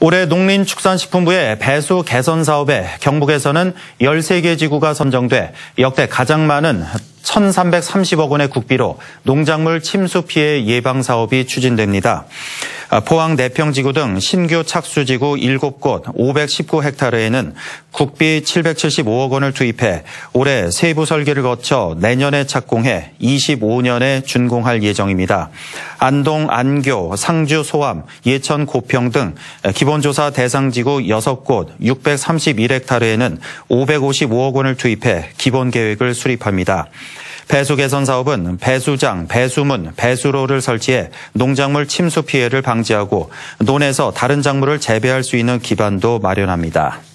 올해 농림축산식품부의 배수 개선 사업에 경북에서는 13개 지구가 선정돼 역대 가장 많은 1,330억 원의 국비로 농작물 침수 피해 예방 사업이 추진됩니다. 포항 내평지구 등 신규 착수지구 7곳 519헥타르에는 국비 775억 원을 투입해 올해 세부 설계를 거쳐 내년에 착공해 25년에 준공할 예정입니다. 안동, 안교, 상주, 소암, 예천, 고평 등 기본조사 대상지구 6곳 631헥타르에는 555억 원을 투입해 기본계획을 수립합니다. 배수 개선 사업은 배수장, 배수문, 배수로를 설치해 농작물 침수 피해를 방지하고 논에서 다른 작물을 재배할 수 있는 기반도 마련합니다.